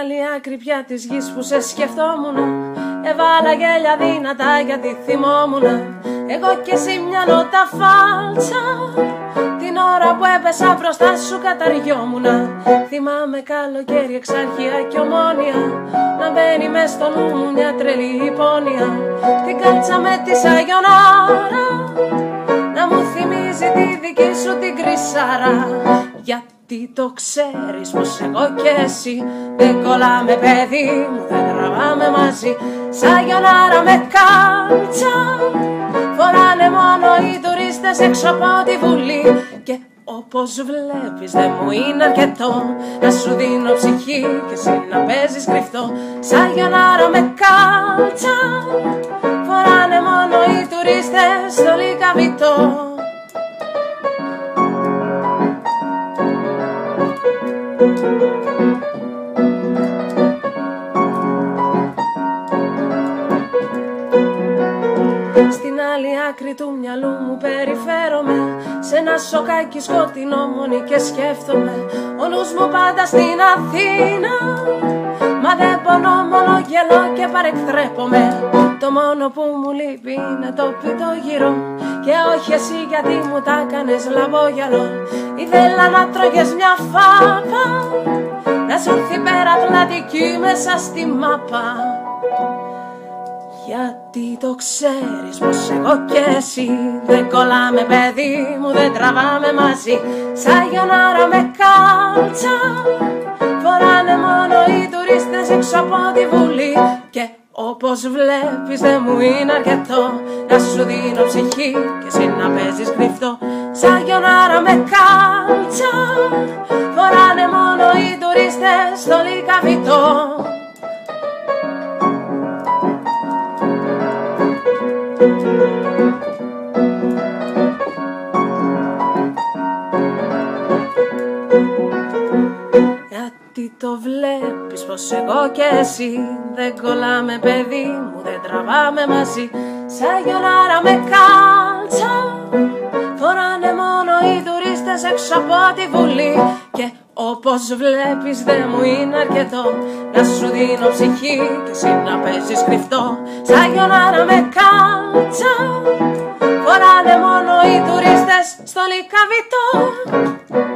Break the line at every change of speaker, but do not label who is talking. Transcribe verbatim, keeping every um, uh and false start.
άλλη άκρη πια της γης που σε σκεφτόμουν, έβαλα γέλια δυνατά γιατί θυμόμουν. Εγώ κι εσύ μια νότα φάλτσα, την ώρα που έπεσα μπροστά σου καταριόμουνα. Θυμάμαι καλοκαίρι, εξάρχεια κι ομόνια, να μπαίνει μες στο νου μου μια τρελή υπόνοια. Την κάλτσα με τη σαγιονάρα, να μου θυμίζει τη δική σου την κρυσάρα. Γιατί το ξέρεις πως εγώ κι εσύ δεν κολλάμε παιδί μου, δεν τραβάμε μαζί. Σαγιονάρα με κάλτσα φοράνε μόνο οι τουρίστες έξω από τη Βουλή. Και όπως βλέπεις δεν μου είναι αρκετό να σου δίνω ψυχή και εσύ να παίζεις κρυφτό. Σαγιονάρα με κάλτσα φοράνε μόνο οι τουρίστες στο Λυκαβητό. Στην άλλη άκρη του μυαλού μου περιφέρομαι, σε ένα σοκάκι σκοτεινό μονή και σκέφτομαι. Ο νους μου πάντα στην Αθήνα, μα δεν πονώ, μόνο γελώ και παρεκθρέπομαι. Το μόνο που μου λείπει είναι το πιτό γύρω, και όχι εσύ γιατί μου τα κάνες λαμπόγιαλο. Ήθελα να τρώγες μια φάπα, να σου έρθει πέρα Ατλαντική μέσα στη μάπα. Γιατί το ξέρεις πως εγώ και εσύ δεν κολλάμε παιδί μου, δεν τραβάμε μαζί. Σαγιονάρα με κάλτσα φοράνε μόνο οι τουρίστες έξω από τη Βουλή. Και όπως βλέπεις δεν μου είναι αρκετό να σου δίνω ψυχή και εσύ να παίζεις κρυφτό. Σαγιονάρα με κάλτσα φοράνε μόνο οι τουρίστες στο Λυκαβητό. Γιατί το βλέπεις πως εγώ και εσύ δεν κολλάμε παιδί μου, δεν τραβάμε μαζί. Σαγιονάρα με κάλτσα φοράνε μόνο οι τουρίστες έξω από τη Βουλή. Και όπως βλέπεις δεν μου είναι αρκετό να σου δίνω ψυχή και εσύ να παίζεις κρυφτό. Σαγιονάρα με κάλτσα φοράνε μόνο οι τουρίστες στο Λυκαβητό.